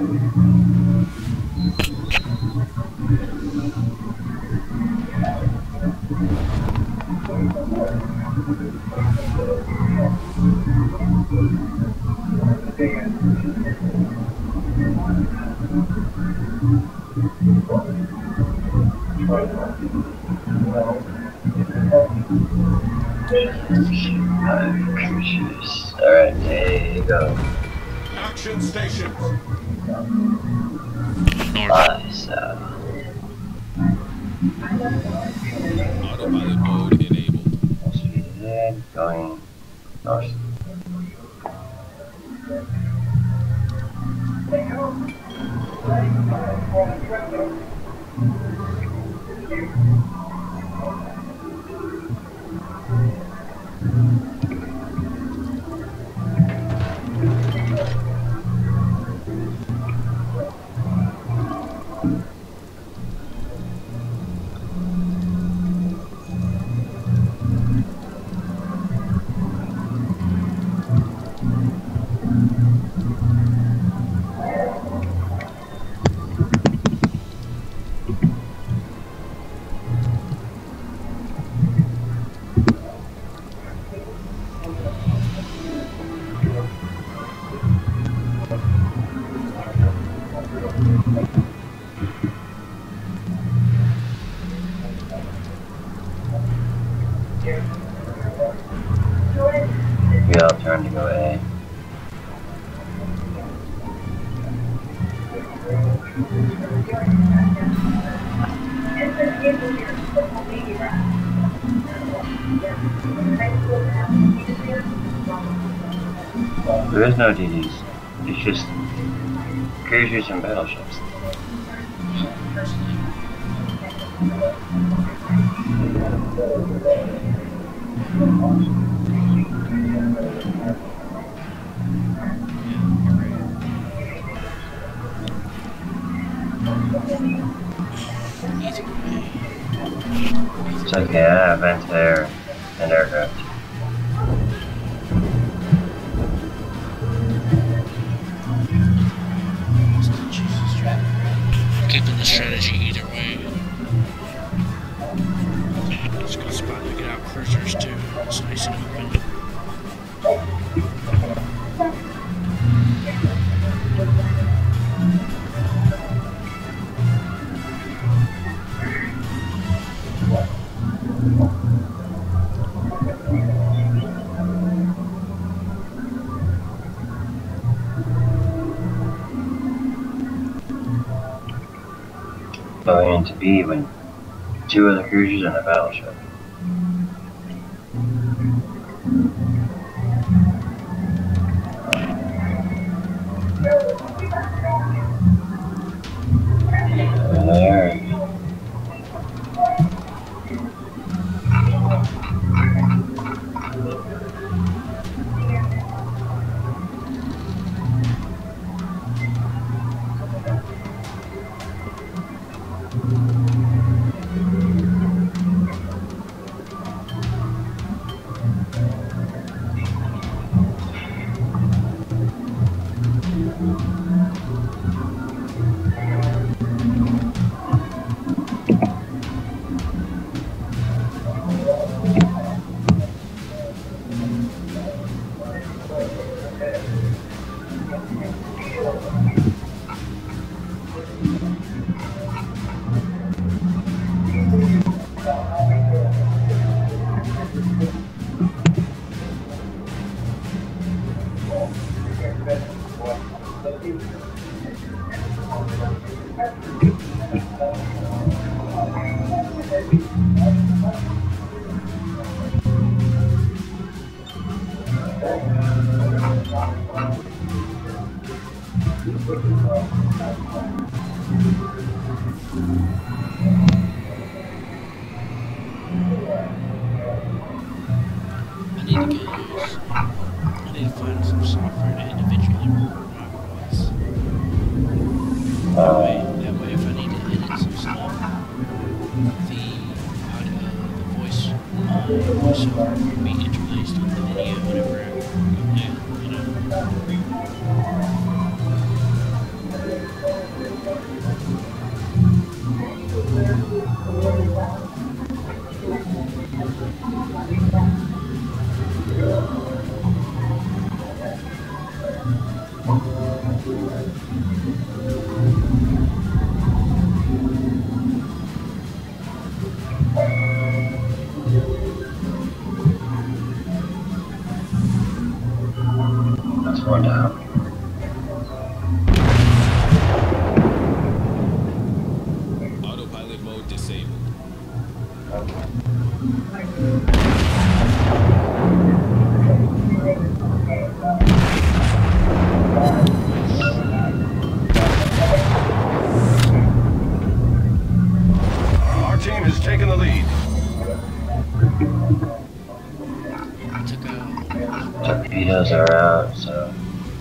Alright, there you go. Action stations. So. Autopilot mode enabled. Speed ahead, going north. Yeah, I'll turn to go A. There is no DDs. It's just cruisers and battleships. It's okay, I have anti-air and aircraft. Keeping the strategy either way. It's a good spot to get out cruisers too. It's nice and open. Going into B when 2 other cruisers and a battleship. There. I need to find some software to individually record my voice. That way if I need to edit some stuff, the audio, the voiceover will be interlaced with the video whenever I go down, you know? That's one down. Autopilot mode disabled. Our team has taken the lead. Took out. Torpedoes are out, so.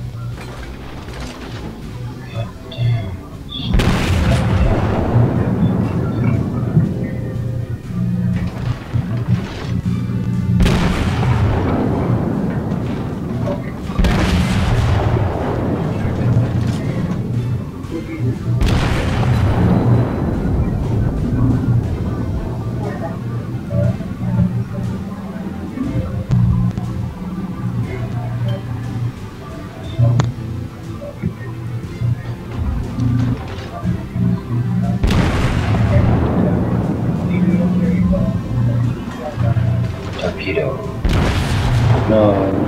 Torpedo. No.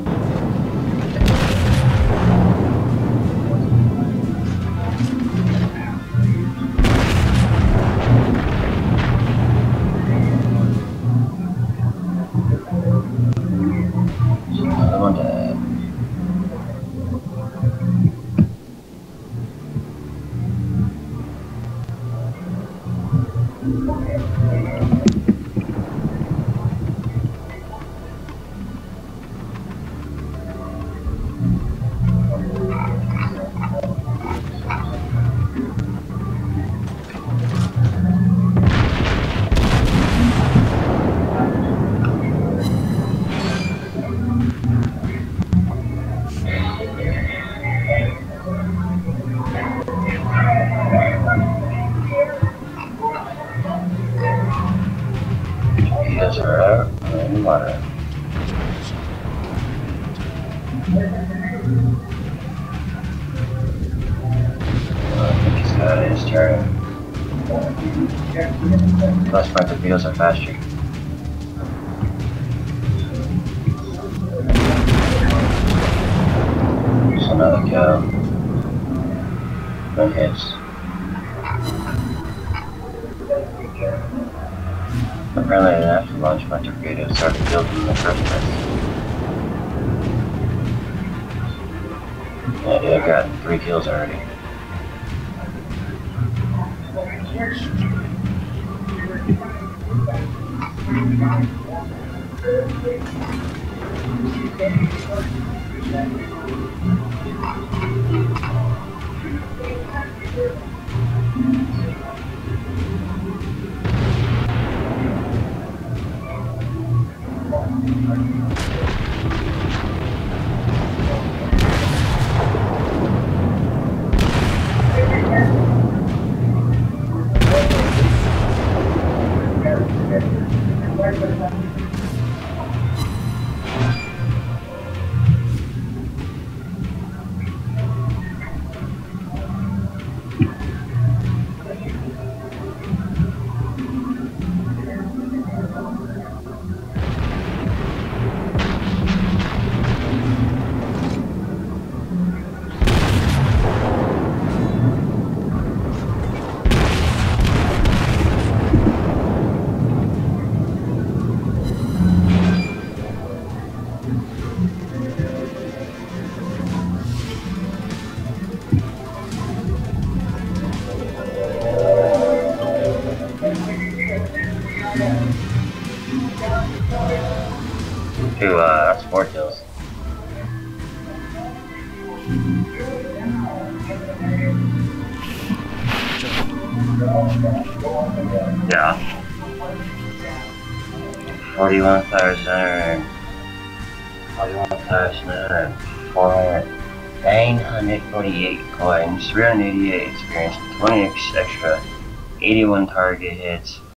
Another one dead. Torpedoes are out in the water. I think he's got his turn. Plus my torpedoes are faster. Just another kill. No hits. Apparently I didn't have to launch my torpedoes, so I could build them in the first place. Yeah, dude, I got 3 kills already. That's 4 kills. Yeah. 41,000, 948 coins, 388 experience, 20 extra, 81 target hits,